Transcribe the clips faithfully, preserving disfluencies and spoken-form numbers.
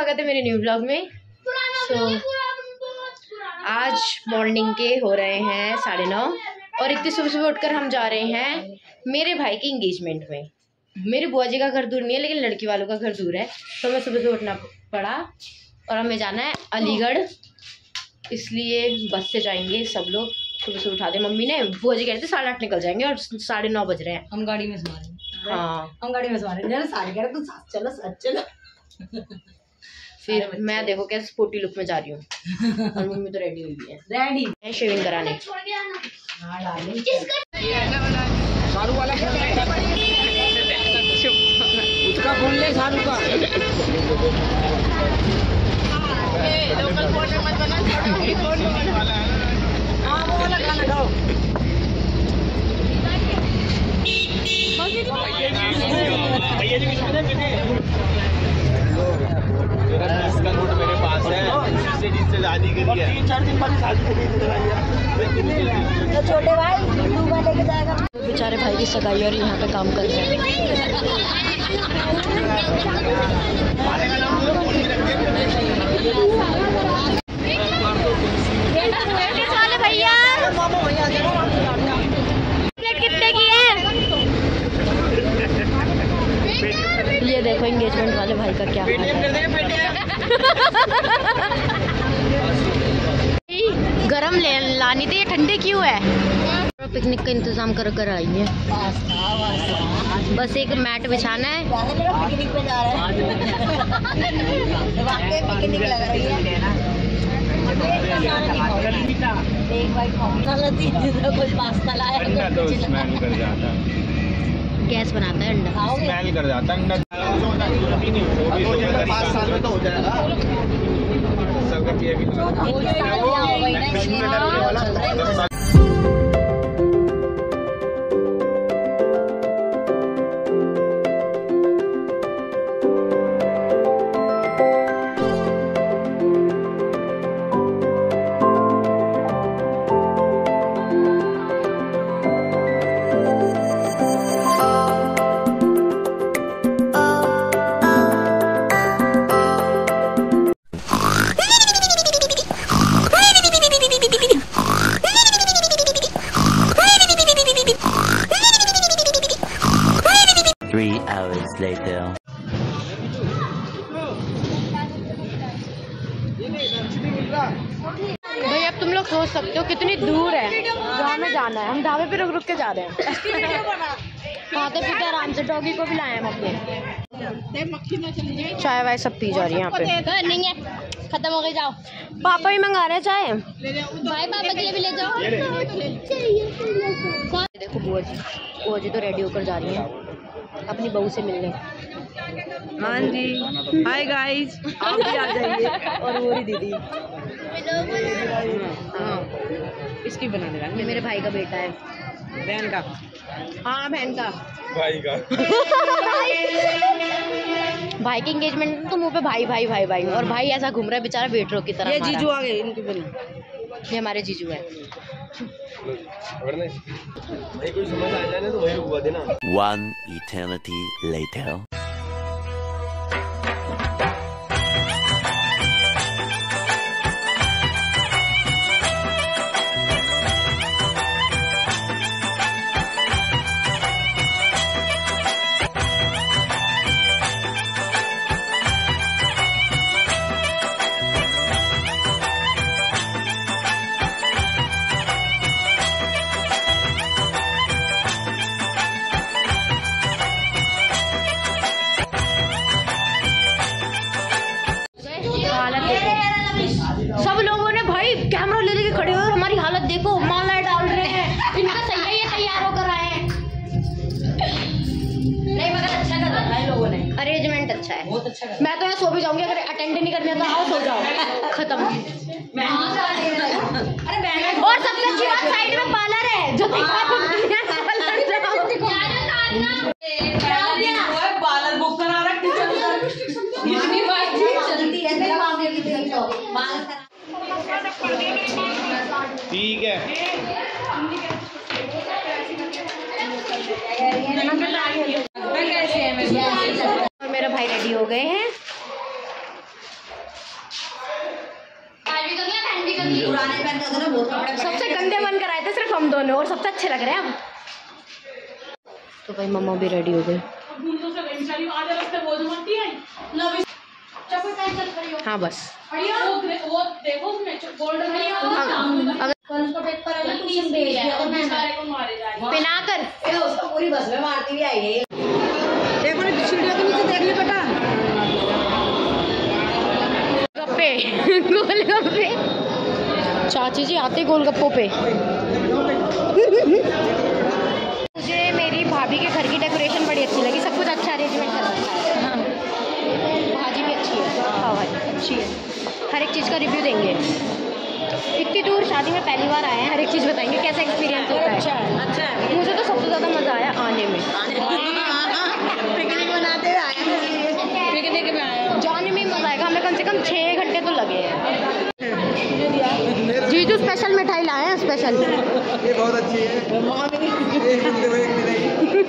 स्वागत है मेरे न्यू ब्लॉग में। सो so, आज मॉर्निंग के हो रहे हैं साढ़े नौ और इतनी सुबह सुबह उठकर हम जा रहे हैं मेरे भाई की इंगेजमेंट में। मेरे बुआ जी का घर दूर नहीं है, लेकिन लड़की वालों का घर दूर है, तो हमें सुबह से उठना पड़ा और हमें जाना है अलीगढ़, इसलिए बस से जाएंगे सब लोग। सुबह से उठा दे मम्मी ने, बुआ जी कह रहे थे साढ़े आठ निकल जाएंगे और साढ़े नौ बज रहे हैं। हम गाड़ी में सवार हैं। हाँ हम गाड़ी में सवार हैं। सारे कह रहे तू साथ चलो साथ चलो। फिर मैं देखो कैसे स्पोर्टी लुक में जा रही हूँ और मम्मी तो रेडी हुई है, रेडी है शेविंग कराने। हाँ डार्लिंग, उसका फोन ले सारू का। हाँ वो वाला खाना खाओ। मेरे पास है, जिससे जिससे शादी करी है, तीन चार दिन बाद शादी करी है। छोटे भाई डूबा लेके जाएगा। बेचारे भाई की सगाई और यहाँ पे काम कर रहे हैं। भैया प्लेट कितने की है? ये देखो एंगेजमेंट वाले भाई का क्या हाल है। गरम ले लानी थी, ये ठंडे क्यों है? पिकनिक का इंतजाम कर कर आई है, बस एक मैट बिछाना है। पिकनिक पे जा रहे हैं। पिकनिक लग रही है। एक भाई कुछ पास्ता लाया तो स्मेल कर जाता है, गैस बनाता है अंडा, स्मेल कर जाता है अंडा। पाँच साल में तो हो जाएगा सबका किया भी। Three hours later. भाई अब तुम लोग सोच सकते हो कितनी दूर है जहाँ हमें जाना है। हम ढाबे पे रुक रुक के जा रहे हैं, खाते पीते आराम से। डॉगी को भी लाए हम अपने। चाय वाय सब पी जा रही है यहाँ पे। नहीं है, खत्म हो गई, जाओ। पापा भी मंगा रहे हैं चाय, भाई पापा के लिए भी ले जाओ। देखो बुआ जी, बुआ जी तो रेडी होकर जा रही है अपनी बहू से मिलने। हाँ जी, हाय गाइस, आप भी आ जाइए। और वो दीदी, हाँ इसकी बनाने वाली, ये मेरे भाई का बेटा है। बहन का? हाँ बहन का, भाई का। भाई की एंगेजमेंट तो मुंह पे भाई भाई भाई भाई, और भाई ऐसा घूम रहा है बेचारा वेटरों की तरह। ये जीजू आ गए इनकी बनी। ये हमारे जीजू है। भाई कोई समझ आ जाए ना तो वही रुकवा देना। One eternity later. सब लोगों ने भाई कैमरा ले लेके खड़े हुए और हमारी हालत देखो, माला डाल रहे हैं। इनका सही है, ये तैयार होकर आए हैं। नहीं मगर अच्छा कर रखा है लोगों ने, अरेंजमेंट अच्छा है, बहुत अच्छा कर। मैं तो यहाँ सो भी जाऊंगी, अगर अटेंड नहीं करनी है तो आओ सो जाओ, खत्म। और सबसे अच्छी बात साइड में पार्लर है, जो पार्लर बुक करा रखी चलती है। ठीक है। और मेरा भाई रेडी हो गए हैं सबसे गंदे मन कराए थे सिर्फ हम दोनों और सबसे अच्छे लग रहे हैं हम। तो भाई मम्मा भी रेडी हो गए। हाँ बस पिना कर पूरी बस में मारती भी आई है। देखो ना सीढ़ियों के नीचे देख ली बेटा। गप्पे गोलगप्पे चाची जी आते गोलगप्पों पे। मुझे मेरी भाभी के घर की डेकोरेशन बड़ी अच्छी लगी, सब कुछ अच्छा अरेंजमेंट कर रखा है। भाजी भी अच्छी है, हाँ भाई अच्छी है, हर एक चीज़ का रिव्यू देंगे। इतनी दूर शादी में पहली बार आए हैं, हर एक चीज़ बताएंगे कैसा एक्सपीरियंस होता है। अच्छा है, अच्छा है। मुझे तो सबसे ज़्यादा मज़ा आया आने में। पिकनिक बनाते हुए आए, पिकनिक में आए, जाने में मज़ा आएगा। हमें कम से कम छः घंटे तो लगे हैं। जीजू स्पेशल मिठाई लाए हैं, स्पेशल। ये बहुत अच्छी है। एक हफ्ते में एक मिलेगी।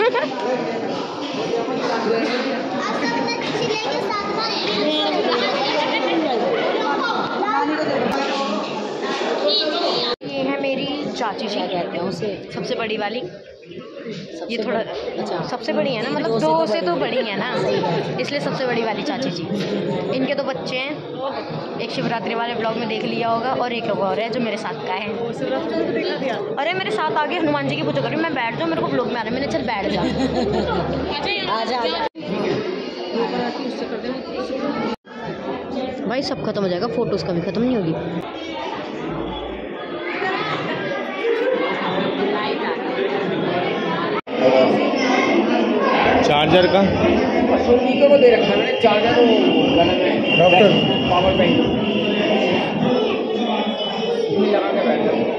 ये है मेरी चाची जी कहते हैं उसे, सबसे बड़ी वाली। ये थोड़ा अच्छा सबसे बड़ी है ना, मतलब दो से तो बड़ी है ना, इसलिए सबसे बड़ी वाली चाची जी। इनके दो बच्चे हैं, एक शिवरात्रि वाले ब्लॉग में देख लिया होगा और एक और है जो मेरे साथ का है। अरे मेरे साथ आगे हनुमान जी की पूजा करी, मैं बैठ जाऊँ, मेरे को ब्लॉग में आ रहा है, मैंने चल बैठ जा। आजा आजा। भाई सब खत्म हो जाएगा, फोटोज कभी खत्म नहीं होगी। चार्जर का को दे रखा है चार्जर, डॉक्टर पावर बैंक लगा के बैठ जाओ।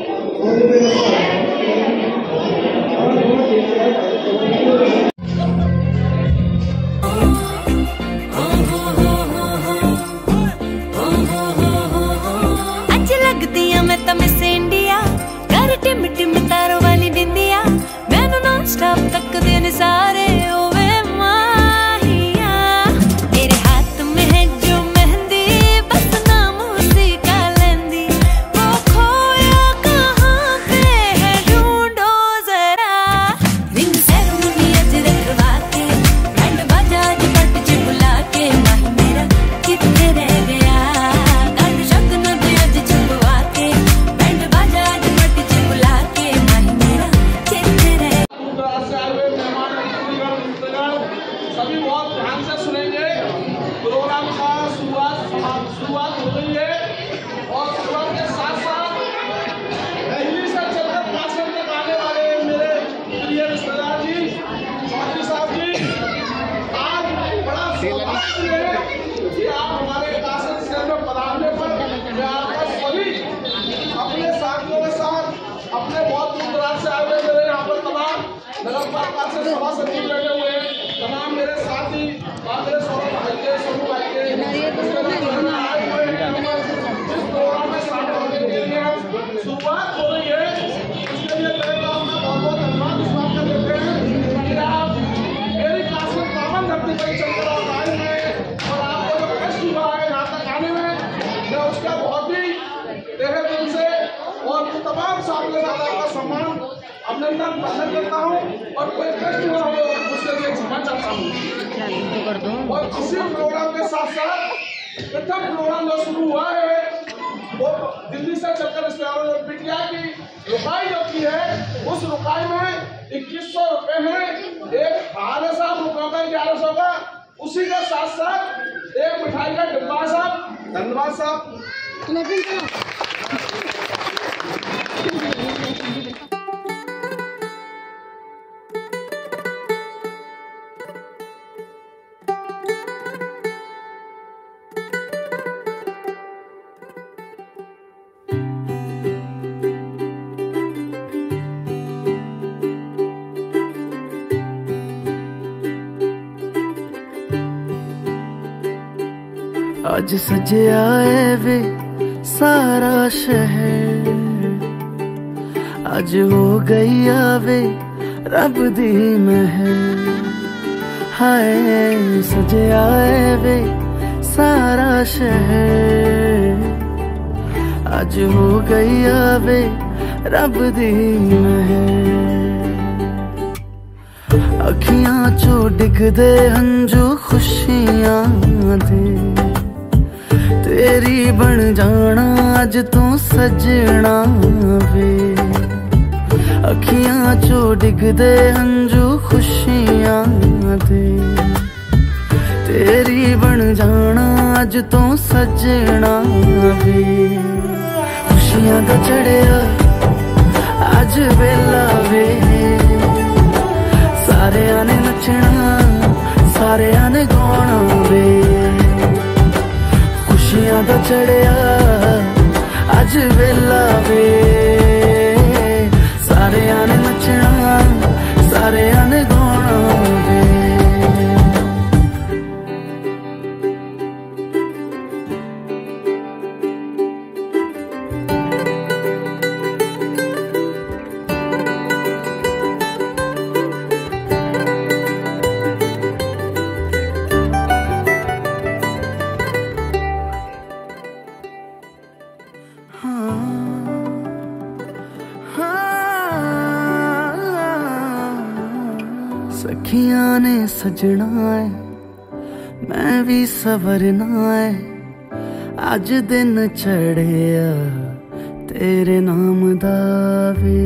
अच्छी लगती है मैं तो मिस इंडिया, कर टिम टिम तारों वाली बिंदिया, मैनू नॉन स्टॉप तक दिन सारे ओवे माहिया। तेरे हाथ में है जो मेहंदी, बस नाम उसी का लेंदी, वो खोया कहाँ पे है ढूंढो जरा। रिंग सेरेमनी अज रखवा के, बैंड बाजा अज पट च बुला के, माही मेरा कितने रह गया, गल शगन दे अज छुपवा के, बैंड बाजा अज पट च बुला के, माही मेरा कितने रह। सभी बहुत ध्यान से सुनेंगे। प्रोग्राम का शुरुआत शुरुआत हो गई है और शुरुआत के साथ साथ दिल्ली से चलकर काशी तक आने वाले मेरे प्रिय रिश्तेदार जी, चौधरी साहब जी, आज बड़ा सौभाग्य है कि आप हमारे काशी शहर में पधारने पर मैं आपका सभी अपने साथियों के साथ, अपने बहुत दूर दराज से आए हुए मेरे यहाँ पर तमाम नगर पालिका से सभा सचिव बैठे हुए हैं, तमाम मेरे साथी और मेरे सौरभ भाई के, सोनू भाई के आए हुए हैं। इस प्रोग्राम में शामिल होने के लिए शुरुआत हो रही है, उसके लिए पहले तो आपका बहुत बहुत धन्यवाद इस बात का देते हैं कि आप मेरी काशी पावन धरती पर चलकर आप आए हैं और आपको जो कष्ट हुआ है यहाँ तक आने में, मैं उसका बहुत ही तहे दिल से और तमाम साथियों का आपका सम्मान अभिनंदन प्रकट करता हूँ और कोई कष्ट हुआ हो उसके लिए क्षमा चाहता हूँ। और इसी प्रोग्राम के साथ साथ प्रथम प्रोग्राम जो शुरू हुआ है वो दिल्ली से चलकर इस बिटिया की रुकाई जो की है, उस रुकाई में इक्कीस सौ रुपए है, एक हार साहब रुपये का ग्यारह सौ का, उसी के साथ साथ एक मिठाई का डिब्बा साहब। धन्यवाद साहब। अज सजया है वे सारा शहर, अज हो गई आवे रब दी महर। हाय सजया है वे सारा शहर, अज हो गई आवे रब दी महर अखियां चो डिगदे हंजू खुशियां दे तेरी बन जाना अज तू सजना वे अखियां चो डिगदे हंजू खुशियां दे तेरी बन जाना अज तू सजना वे खुशियां दा चढ़िया अज वेला वे सारे ने नचना सारे ने गाना वे खुशियां दा चढ़िया अज वेला वे सारे ने नचना सारे ने गाना वे सखियां ने सजना है मैं भी सवरना है अज दिन चढ़िया तेरे नाम दा वे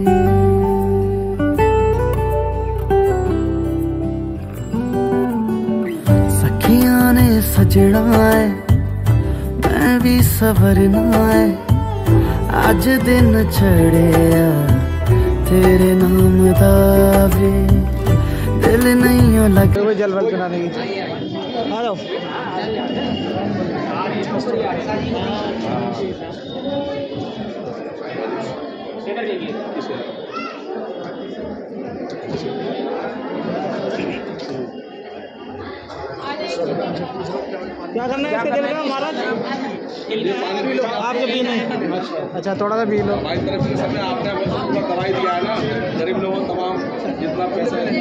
सखियां ने सजना है मैं भी सवरना है अज दिन चढ़िया तेरे नाम दा वे दिल नहीं हो लगे कोई जलवा चला देगी हेलो क्या करना है इसके दिल का महाराज पी लो आप जो पीना है अच्छा थोड़ा सा पी लो हमारी तरफ से सबने आपने पूरा दवाई दिया है ना गरीब लोगों तमाम जितना पैसा है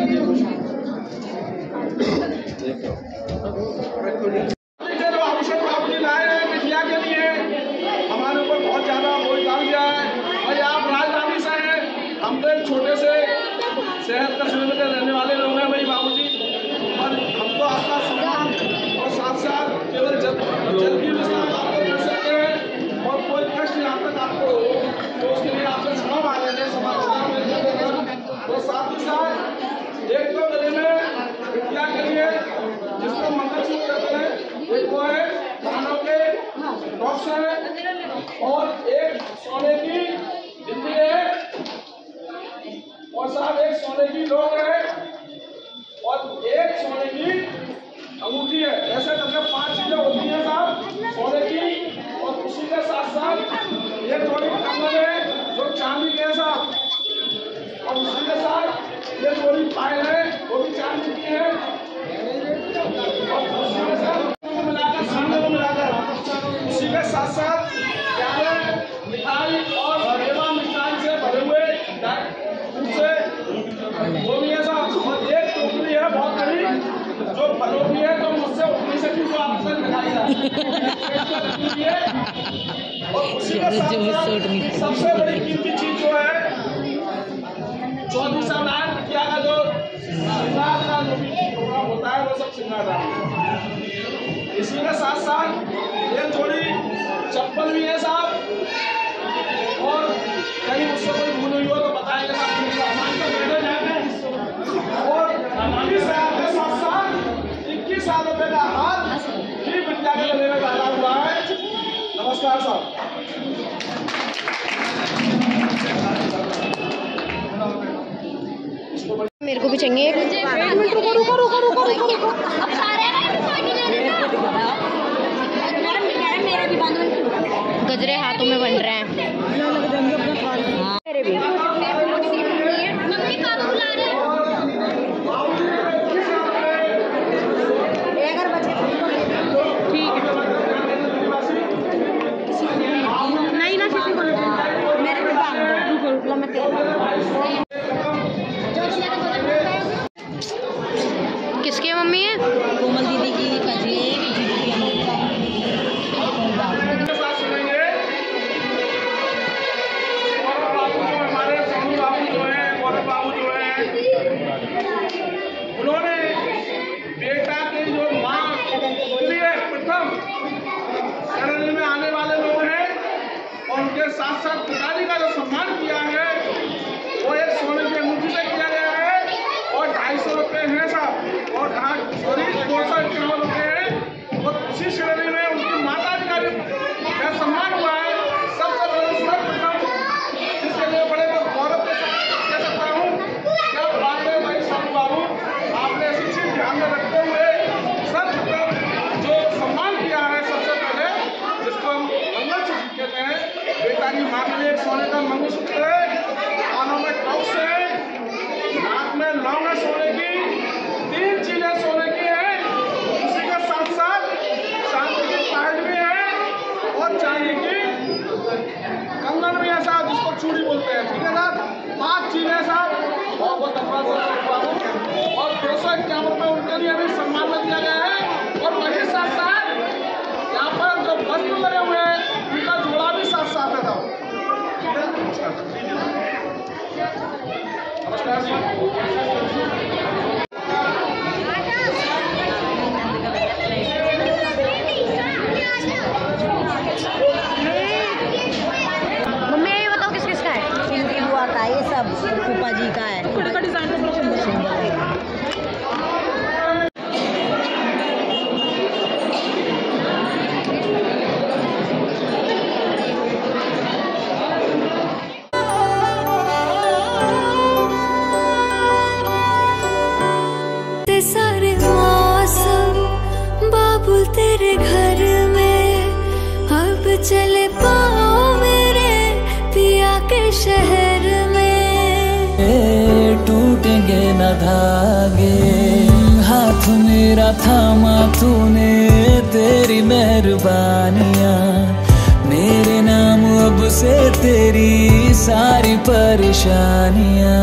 जो अभिषेक बाबू जी लाए हैं मिथिला के लिए हमारे ऊपर बहुत ज्यादा बोझ डाल दिया है भाई आप राजधानी से हैं हम तो एक छोटे से शहर कस्बे में रहने वाले लोग हैं भाई बाबू जी और हम तो आपका सम्मान और साथ साथ केवल जल जल की विश्राम आपको कर सकते हैं और कोई कष्ट यहाँ तक आपको हो तो उसके लिए आपसे क्षमा मांगेंगे समाचार में और साथ ही साथ एक तो गले में विद्या के लिए जिसको मंगलसूत्र कहते हैं एक वो है कानों के बॉक्स है और एक सोने की बिंदी है और साहब एक सोने की लोग है और एक सोने की अंगूठी है ऐसे करके पांच चीजें होती हैं साहब सोने की और उसी के साथ साथ ये जोड़ी कंगन है जो चांदी के है साहब और उसी के साथ ये जोड़ी पायल है वो भी चांदी की है और उसी के साथ मिलाकर सामने को मिलाकर उसी के साथ साथ प्याले मिठाई और मेवा मिठाई से भरे हुए से वो भी है साहब और एक टोकरी है बहुत बड़ी जो फलों की है तो मुझसे उठनी से भी आपसे दिखाई है और उसी के साथ सबसे बड़ी कीमती चीज जो है चौधरी साहब नारायण बिटिया का जो श्रृंगार का जो भी प्रोग्राम होता है वो सब श्रृंगार है इसी के साथ साथ ये जोड़ी चप्पल भी है साहब और कहीं उससे कोई भूल हुई हो तो बताएंगे साहब और इस के साथ साथ इक्कीस हजार रुपए का हाथ भी बिटिया के गले में डाला हुआ है नमस्कार साहब मेरे को भी चाहिए एक मिनट रुको रुको रुको रुको रुको रुको अब सारे गजरे हाथों में बन रहे हैं मेरे भी नहीं ना किसी को मेरे भी बांध दो मैं किसकी मम्मी है? कोमल दीदी की कजरी साथ पाँच चीजें साथ बहुत बहुत धन्यवाद सर और दो सौ इक्यावन रुपये उनके लिए भी सम्मान में दिया गया है। और वही साथ साथ यहाँ पर जो वस्त्र लगे हुए हैं उनका जोड़ा भी साथ साथ है। नमस्कार मम्मी ये बताओ किस किस का है? इनकी बुआ का ये सब फूफा जी का है। सारे मौसम बाबुल तेरे घर में अब चले पाओ मेरे पिया के शहर में। टूटेंगे न धागे हाथ मेरा थामा तूने तेरी मेहरबानियाँ मेरे नाम अब से तेरी सारी परेशानियाँ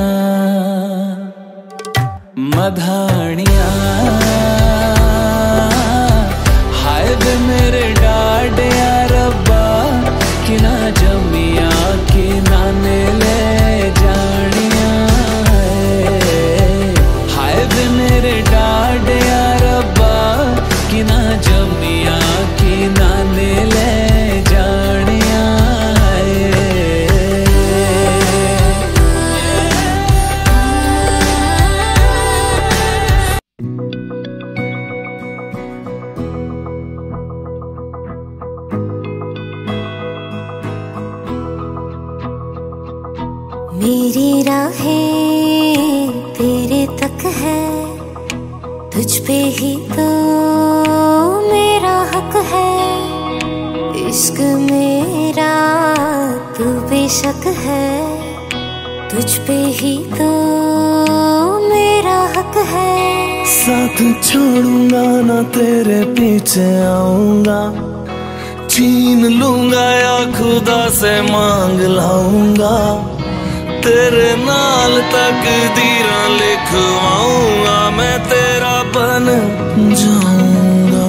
मधानिया हाय वे मेरे डाडिया रब्बा कि ना जमिया कि ना ले जानिया हाय वे मेरे डाडिया रब्बा कि ना जमिया कि ना ले जानिया मेरी राहें तेरे तक है तुझ पे ही तो मेरा हक है। इश्क मेरा तू बेशक है तुझ पे ही तो मेरा हक है। साथ छोड़ूंगा ना तेरे पीछे आऊंगा छीन लूंगा या खुदा से मांग लाऊंगा तेरे नाल तकदीरां लिखवाऊंगा मैं तेरा बन जाऊंगा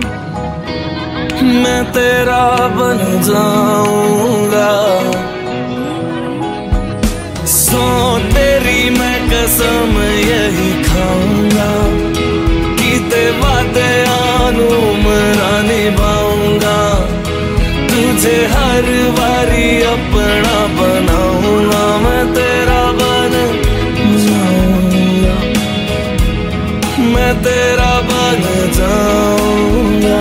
मैं तेरा बन जाऊंगा। सो तेरी मैं कसम यही खाऊंगा कीते वादे आनू मरा निभाऊंगा तुझे हर बारी अपना बनाऊंगा मैं तेरा बन जाऊंगा मैं तेरा बन जाऊंगा।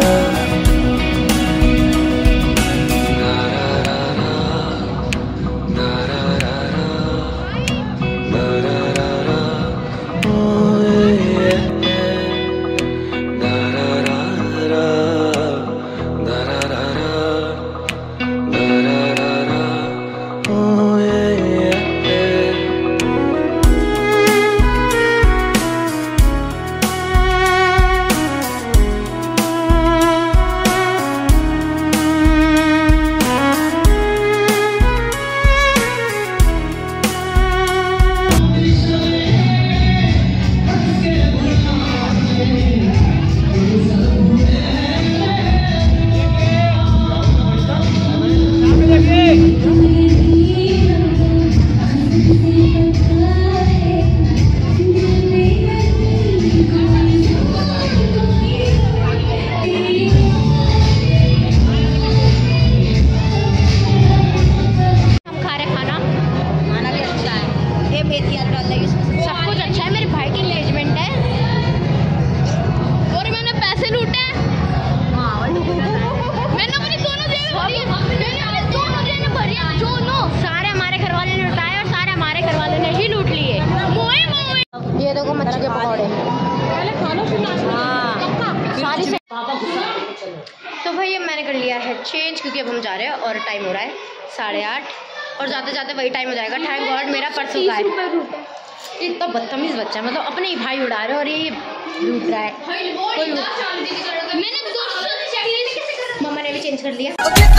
तो भैया मैंने कर लिया है चेंज क्योंकि अब हम जा रहे हैं और टाइम हो रहा है साढ़े आठ और जाते जाते वही टाइम हो जाएगा। थैंक गॉड मेरा परसों का है। इतना बदतमीज बच्चा है, मतलब अपने ही भाई उड़ा रहे और ये लूट रहा है। कोई मम्मा ने भी चेंज कर लिया।